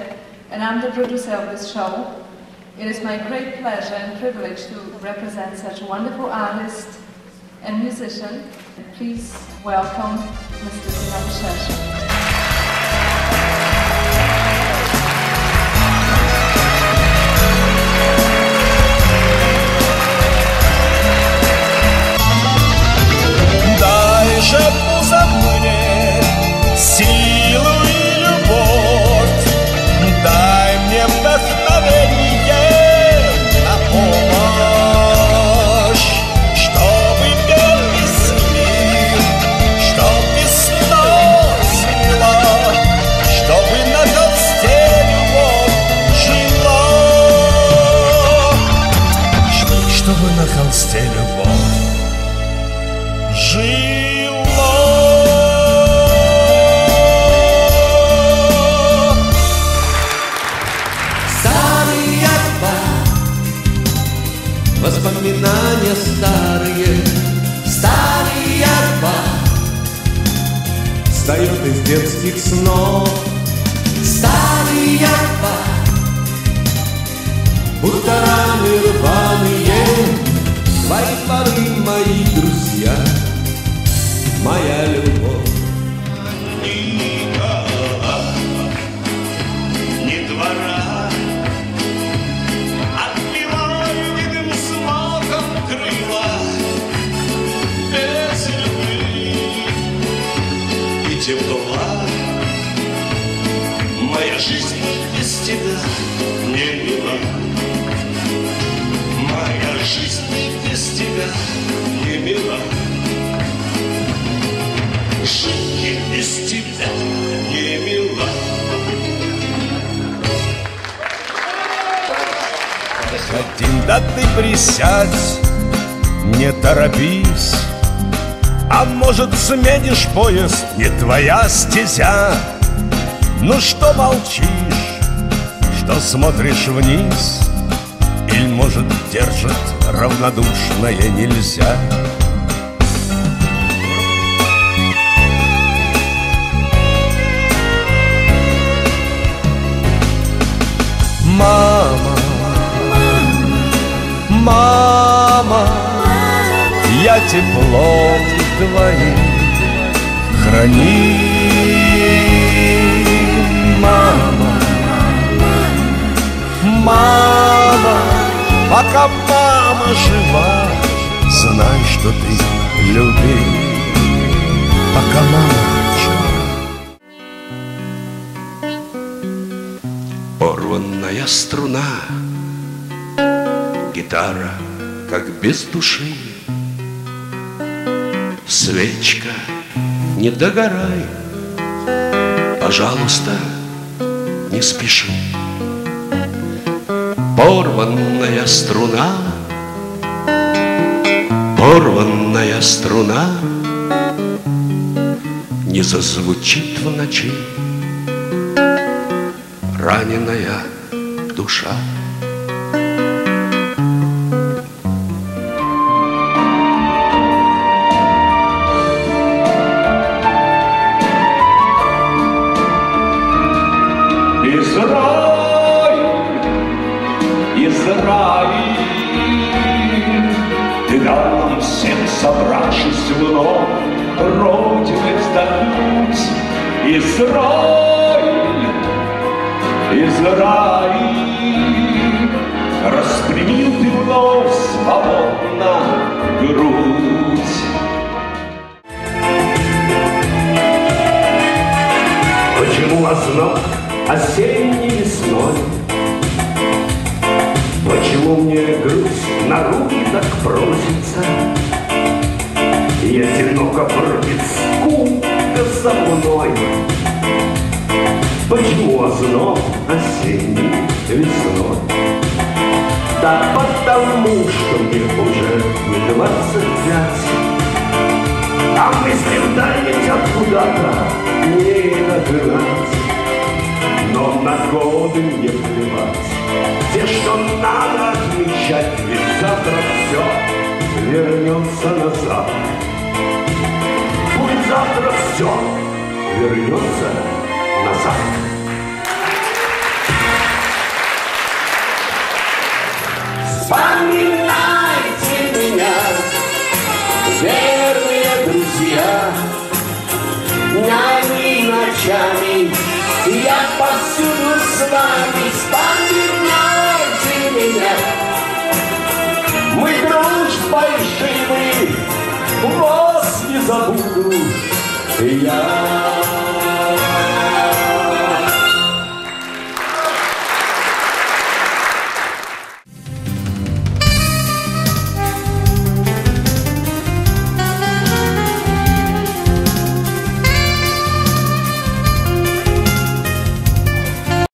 and I'm the producer of this show. It is my great pleasure and privilege to represent such a wonderful artist and musician. Please welcome Mr. Zinabu Shasha. Дай же муза мне силу и любовь, дай мне вдохновение на помощь, чтобы пел весны, чтоб весна цвела, чтобы на холсте любовь жила, чтобы на холсте любовь жила. Старые арба, воспоминания старые, старые арба, встает из детских снов. Старые арба, будто раны рваные, твои дворы, мои друзья, моя любовь. Никогда ни двора, отбиваю видным смоком крыла, без любви и тепла. Моя жизнь без тебя не мила, моя жизнь без тебя не мила. Жить без тебя не мило. Один, да ты присядь, не торопись, а может сменишь поезд, не твоя стезя. Ну что молчишь, что смотришь вниз, или может держит равнодушное нельзя. Мама, мама, я теплом твоим храни. Мама, мама, пока мама жива, знай, что ты люби, пока мама жива. Порванная струна, гитара, как без души. Свечка, не догорай, пожалуйста, не спеши. Порванная струна, порванная струна не зазвучит в ночи. Раненая душа. Израиль, ты дал нам всем, собравшись вновь, Родиной вздохнуть. Израиль, Израиль, распрямил ты вновь свободно грудь. Почему озноб осенней весной? Почему мне грусть на руки так просится? И одиноко бродит скука со мной. Почему озноб осенней весной? Да потому, что мне уже не 25, а мысли вдаль летят куда-то не нагнать. Но на годы мне плевать, те, что надо отмечать, ведь завтра все вернется назад. Пусть завтра все вернется назад. забуду я.